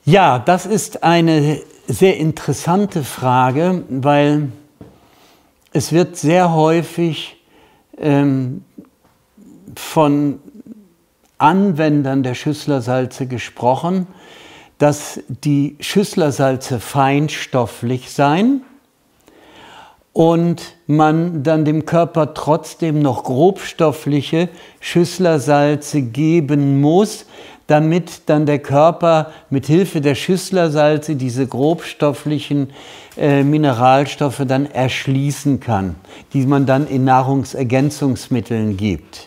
Ja, das ist eine sehr interessante Frage, weil es wird sehr häufig von Anwendern der Schüsslersalze gesprochen, dass die Schüsslersalze feinstofflich seien und man dann dem Körper trotzdem noch grobstoffliche Schüsslersalze geben muss, damit dann der Körper mit Hilfe der Schüsslersalze diese grobstofflichen Mineralstoffe dann erschließen kann, die man dann in Nahrungsergänzungsmitteln gibt.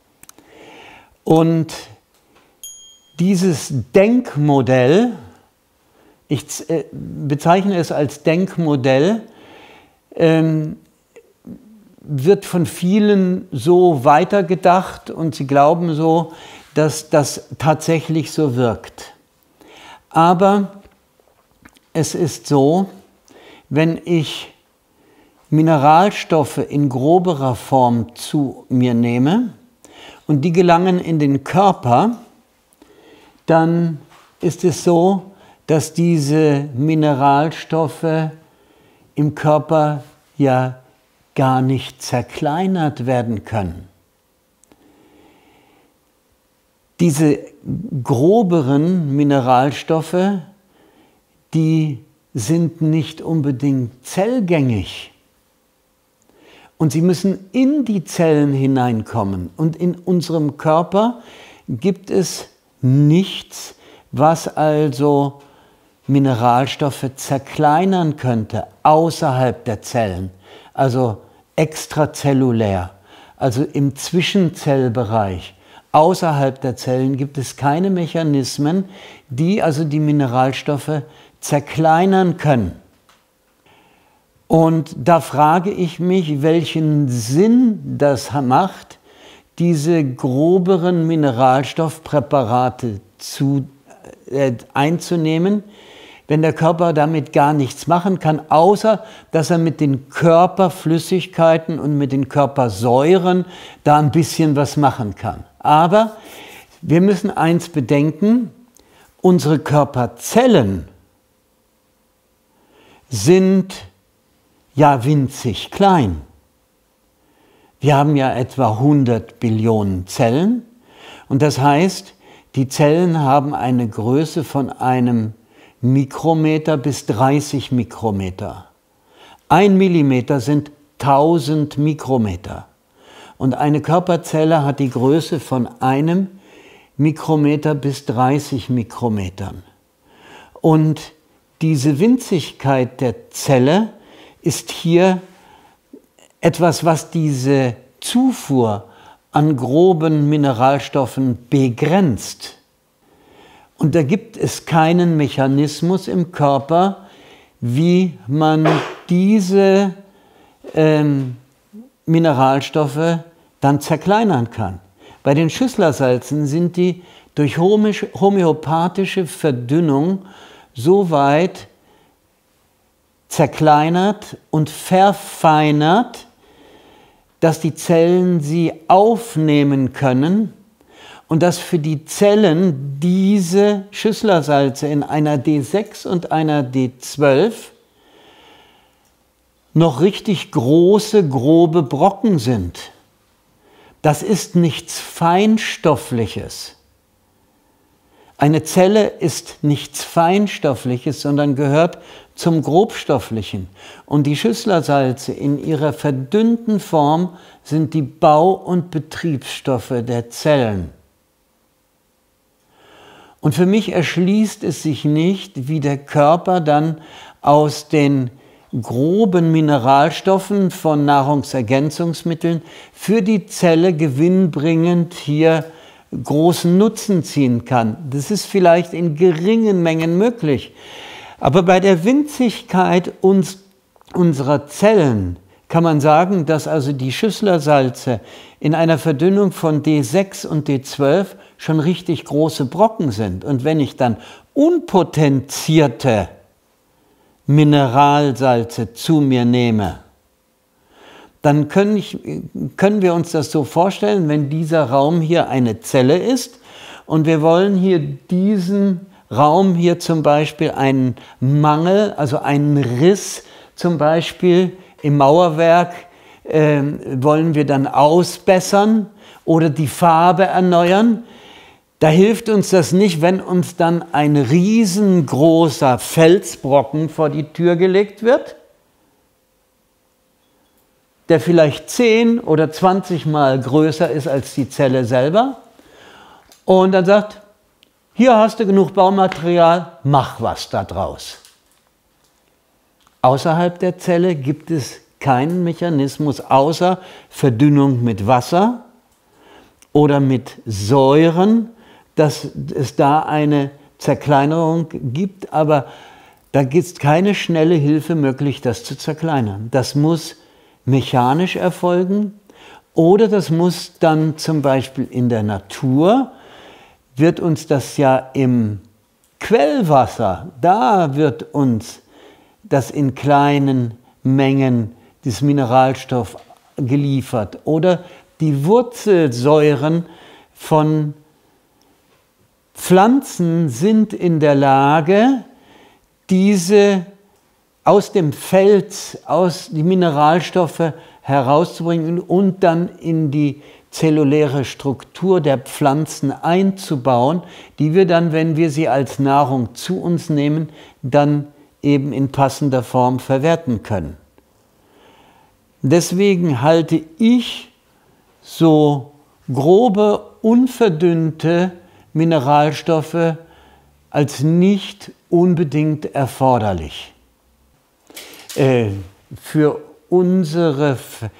Und dieses Denkmodell, ich bezeichne es als Denkmodell, wird von vielen so weitergedacht und sie glauben so, dass das tatsächlich so wirkt. Aber es ist so, wenn ich Mineralstoffe in groberer Form zu mir nehme und die gelangen in den Körper, dann ist es so, dass diese Mineralstoffe im Körper ja gar nicht zerkleinert werden können. Diese groberen Mineralstoffe, die sind nicht unbedingt zellgängig. Und sie müssen in die Zellen hineinkommen. Und in unserem Körper gibt es nichts, was also Mineralstoffe zerkleinern könnte, außerhalb der Zellen, also extrazellulär, also im Zwischenzellbereich. Außerhalb der Zellen gibt es keine Mechanismen, die also die Mineralstoffe zerkleinern können. Und da frage ich mich, welchen Sinn das macht, diese groberen Mineralstoffpräparate einzunehmen, wenn der Körper damit gar nichts machen kann, außer dass er mit den Körperflüssigkeiten und mit den Körpersäuren da ein bisschen was machen kann. Aber wir müssen eins bedenken, unsere Körperzellen sind ja winzig klein. Wir haben ja etwa 100 Billionen Zellen und das heißt, die Zellen haben eine Größe von einem Mikrometer bis 30 Mikrometer. 1 Millimeter sind 1000 Mikrometer. Und eine Körperzelle hat die Größe von einem Mikrometer bis 30 Mikrometern. Und diese Winzigkeit der Zelle ist hier etwas, was diese Zufuhr an groben Mineralstoffen begrenzt. Und da gibt es keinen Mechanismus im Körper, wie man diese Mineralstoffe dann zerkleinern kann. Bei den Schüsslersalzen sind die durch homöopathische Verdünnung so weit zerkleinert und verfeinert, dass die Zellen sie aufnehmen können und dass für die Zellen diese Schüsslersalze in einer D6 und einer D12 noch richtig große, grobe Brocken sind. Das ist nichts Feinstoffliches. Eine Zelle ist nichts Feinstoffliches, sondern gehört zum Grobstofflichen. Und die Schüsslersalze in ihrer verdünnten Form sind die Bau- und Betriebsstoffe der Zellen. Und für mich erschließt es sich nicht, wie der Körper dann aus den groben Mineralstoffen von Nahrungsergänzungsmitteln für die Zelle gewinnbringend hier großen Nutzen ziehen kann. Das ist vielleicht in geringen Mengen möglich. Aber bei der Winzigkeit unserer Zellen kann man sagen, dass also die Schüsslersalze in einer Verdünnung von D6 und D12 schon richtig große Brocken sind. Und wenn ich dann unpotenzierte Mineralsalze zu mir nehme, dann können wir uns das so vorstellen, wenn dieser Raum hier eine Zelle ist und wir wollen hier diesen Raum hier zum Beispiel einen Mangel, also einen Riss zum Beispiel im Mauerwerk, wollen wir dann ausbessern oder die Farbe erneuern. Da hilft uns das nicht, wenn uns dann ein riesengroßer Felsbrocken vor die Tür gelegt wird, der vielleicht 10 oder 20 Mal größer ist als die Zelle selber. Und dann sagt, hier hast du genug Baumaterial, mach was da draus. Außerhalb der Zelle gibt es keinen Mechanismus außer Verdünnung mit Wasser oder mit Säuren, dass es da eine Zerkleinerung gibt, aber da gibt es keine schnelle Hilfe möglich, das zu zerkleinern. Das muss mechanisch erfolgen oder das muss dann zum Beispiel in der Natur, wird uns das ja im Quellwasser, da wird uns das in kleinen Mengen des Mineralstoff geliefert oder die Wurzelsäuren von Pflanzen sind in der Lage, diese aus dem Fels, aus die Mineralstoffe herauszubringen und dann in die zelluläre Struktur der Pflanzen einzubauen, die wir dann, wenn wir sie als Nahrung zu uns nehmen, dann eben in passender Form verwerten können. Deswegen halte ich so grobe, unverdünnte Mineralstoffe als nicht unbedingt erforderlich. Für unsere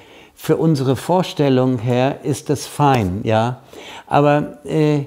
Vorstellung her ist das fein, ja. Aber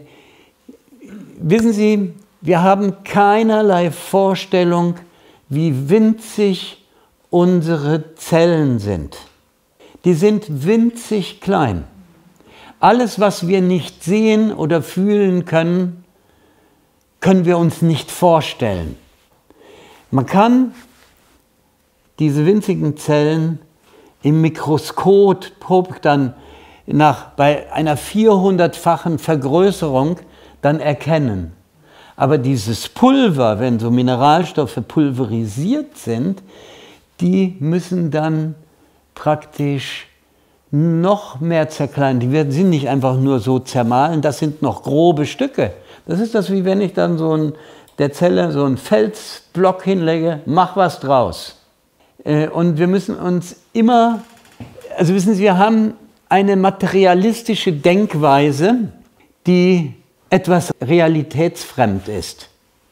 wissen Sie, wir haben keinerlei Vorstellung, wie winzig unsere Zellen sind. Die sind winzig klein. Alles, was wir nicht sehen oder fühlen können, können wir uns nicht vorstellen. Man kann diese winzigen Zellen im Mikroskop dann bei einer 400-fachen Vergrößerung dann erkennen. Aber dieses Pulver, wenn so Mineralstoffe pulverisiert sind, die müssen dann praktisch noch mehr zerkleinern. Die sind nicht einfach nur so zermahlen, das sind noch grobe Stücke. Das ist das, wie wenn ich dann der Zelle so einen Felsblock hinlege, mach was draus. Und wir müssen uns immer, also wissen Sie, wir haben eine materialistische Denkweise, die etwas realitätsfremd ist.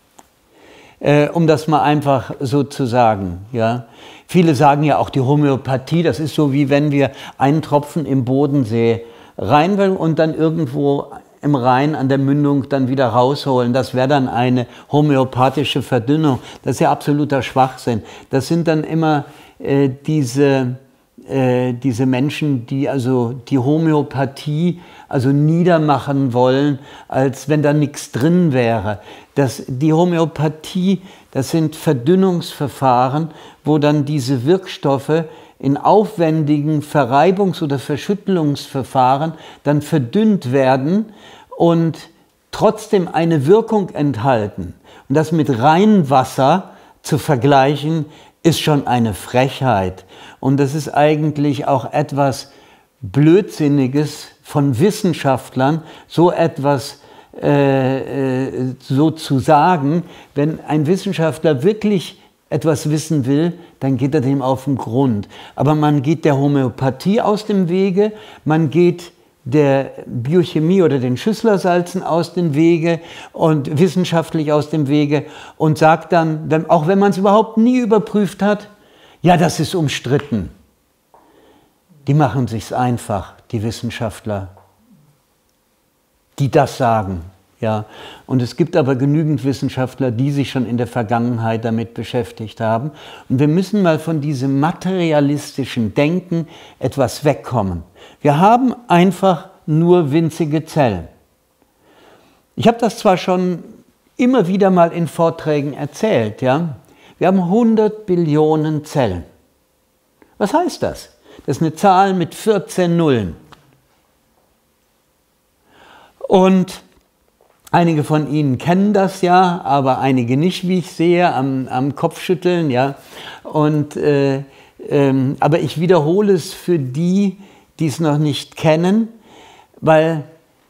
Um das mal einfach so zu sagen. Ja. Viele sagen ja auch die Homöopathie, das ist so wie wenn wir einen Tropfen im Bodensee reinwählen und dann irgendwo im Rhein an der Mündung dann wieder rausholen. Das wäre dann eine homöopathische Verdünnung. Das ist ja absoluter Schwachsinn. Das sind dann immer diese Menschen, die also die Homöopathie also niedermachen wollen, als wenn da nichts drin wäre. Die Homöopathie, das sind Verdünnungsverfahren, wo dann diese Wirkstoffe in aufwendigen Verreibungs- oder Verschüttelungsverfahren dann verdünnt werden und trotzdem eine Wirkung enthalten. Und das mit Reinwasser zu vergleichen, ist schon eine Frechheit. Und das ist eigentlich auch etwas Blödsinniges von Wissenschaftlern, so etwas so zu sagen. Wenn ein Wissenschaftler wirklich etwas wissen will, dann geht er dem auf den Grund. Aber man geht der Homöopathie aus dem Wege, man geht der Biochemie oder den Schüsslersalzen aus dem Wege und wissenschaftlich aus dem Wege und sagt dann, auch wenn man es überhaupt nie überprüft hat, ja, das ist umstritten. Die machen sich's einfach, die Wissenschaftler, die das sagen. Ja. Und es gibt aber genügend Wissenschaftler, die sich schon in der Vergangenheit damit beschäftigt haben. Und wir müssen mal von diesem materialistischen Denken etwas wegkommen. Wir haben einfach nur winzige Zellen. Ich habe das zwar schon immer wieder mal in Vorträgen erzählt. Ja? Wir haben 100 Billionen Zellen. Was heißt das? Das ist eine Zahl mit 14 Nullen. Und Einige von Ihnen kennen das ja, aber einige nicht, wie ich sehe, am Kopfschütteln. Ja. Aber ich wiederhole es für die, die es noch nicht kennen, weil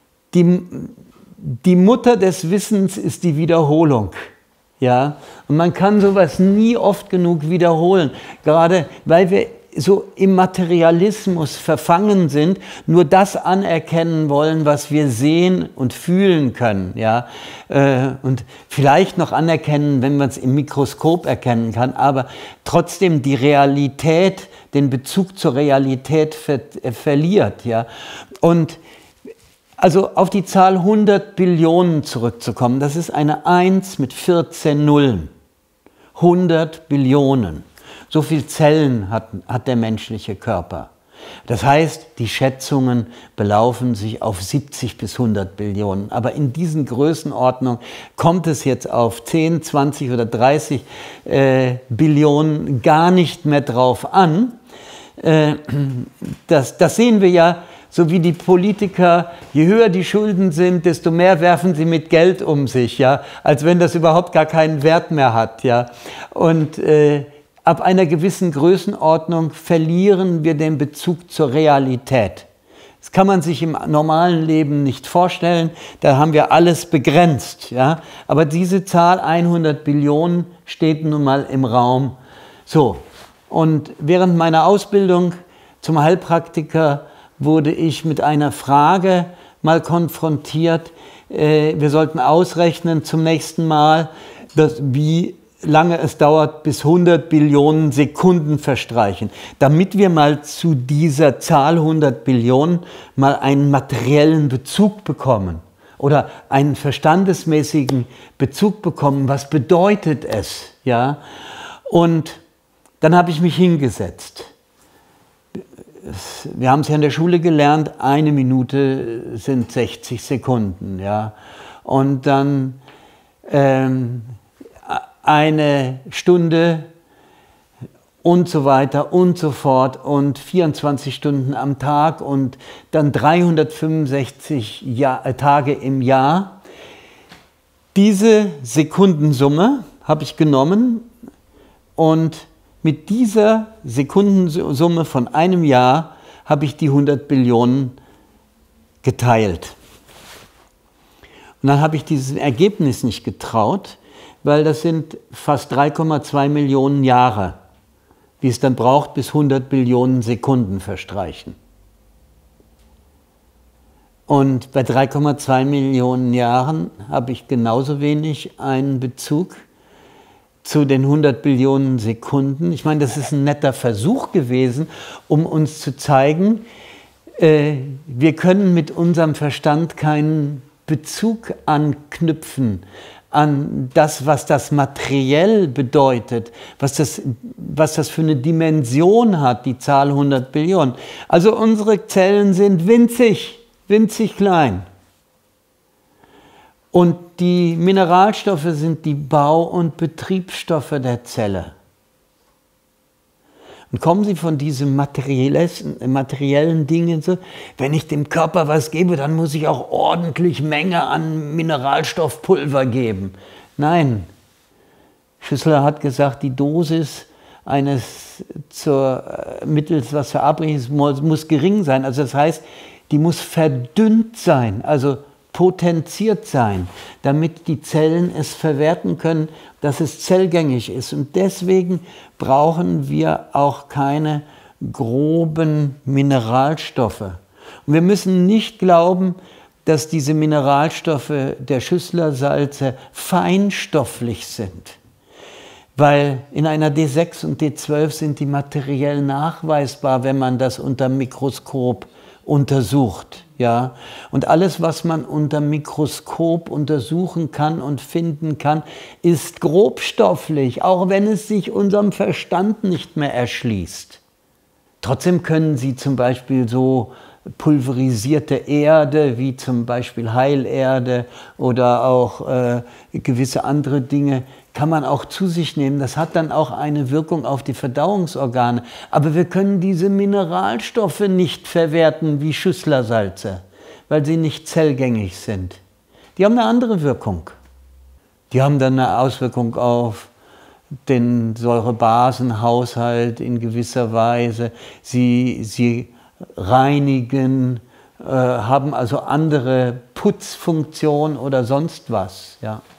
die Mutter des Wissens ist die Wiederholung. Ja? Und man kann sowas nie oft genug wiederholen, gerade weil wir so im Materialismus verfangen sind, nur das anerkennen wollen, was wir sehen und fühlen können. Ja? Und vielleicht noch anerkennen, wenn man es im Mikroskop erkennen kann, aber trotzdem die Realität, den Bezug zur Realität verliert. Ja? Und also auf die Zahl 100 Billionen zurückzukommen, das ist eine 1 mit 14 Nullen. 100 Billionen. So viele Zellen hat der menschliche Körper. Das heißt, die Schätzungen belaufen sich auf 70 bis 100 Billionen. Aber in diesen Größenordnungen kommt es jetzt auf 10, 20 oder 30 Billionen gar nicht mehr drauf an. Das sehen wir ja, so wie die Politiker, je höher die Schulden sind, desto mehr werfen sie mit Geld um sich, ja, als wenn das überhaupt gar keinen Wert mehr hat. Ja. Und ab einer gewissen Größenordnung verlieren wir den Bezug zur Realität. Das kann man sich im normalen Leben nicht vorstellen, da haben wir alles begrenzt. Ja? Aber diese Zahl 100 Billionen steht nun mal im Raum. So, und während meiner Ausbildung zum Heilpraktiker wurde ich mit einer Frage mal konfrontiert. Wir sollten ausrechnen zum nächsten Mal, wie lange es dauert, bis 100 Billionen Sekunden verstreichen, damit wir mal zu dieser Zahl 100 Billionen mal einen materiellen Bezug bekommen oder einen verstandesmäßigen Bezug bekommen. Was bedeutet es? Ja? Und dann habe ich mich hingesetzt. Wir haben es ja in der Schule gelernt, 1 Minute sind 60 Sekunden. Ja? Und dann eine Stunde und so weiter und so fort und 24 Stunden am Tag und dann 365 Tage im Jahr. Diese Sekundensumme habe ich genommen und mit dieser Sekundensumme von einem Jahr habe ich die 100 Billionen geteilt. Und dann habe ich dieses Ergebnis nicht getraut, weil das sind fast 3,2 Millionen Jahre, wie es dann braucht, bis 100 Billionen Sekunden verstreichen. Und bei 3,2 Millionen Jahren habe ich genauso wenig einen Bezug zu den 100 Billionen Sekunden. Ich meine, das ist ein netter Versuch gewesen, um uns zu zeigen, wir können mit unserem Verstand keinen Bezug anknüpfen an das, was das materiell bedeutet, was das für eine Dimension hat, die Zahl 100 Billionen. Also unsere Zellen sind winzig, winzig klein. Und die Mineralstoffe sind die Bau- und Betriebsstoffe der Zelle. Und kommen Sie von diesen materiellen Dingen so, wenn ich dem Körper was gebe, dann muss ich auch ordentlich Menge an Mineralstoffpulver geben. Nein, Schüssler hat gesagt, die Dosis eines mittels was verabreicht muss gering sein. Also das heißt, die muss verdünnt sein, also potenziert sein, damit die Zellen es verwerten können, dass es zellgängig ist. Und deswegen brauchen wir auch keine groben Mineralstoffe. Und wir müssen nicht glauben, dass diese Mineralstoffe der Schüsslersalze feinstofflich sind. Weil in einer D6 und D12 sind die materiell nachweisbar, wenn man das unter Mikroskop untersucht. Ja? Und alles, was man unter Mikroskop untersuchen kann und finden kann, ist grobstofflich, auch wenn es sich unserem Verstand nicht mehr erschließt. Trotzdem können Sie zum Beispiel so pulverisierte Erde, wie zum Beispiel Heilerde oder auch gewisse andere Dinge, kann man auch zu sich nehmen. Das hat dann auch eine Wirkung auf die Verdauungsorgane. Aber wir können diese Mineralstoffe nicht verwerten wie Schüsslersalze, weil sie nicht zellgängig sind. Die haben eine andere Wirkung. Die haben dann eine Auswirkung auf den Säurebasenhaushalt in gewisser Weise. Sie reinigen, haben also andere Putzfunktion oder sonst was. Ja.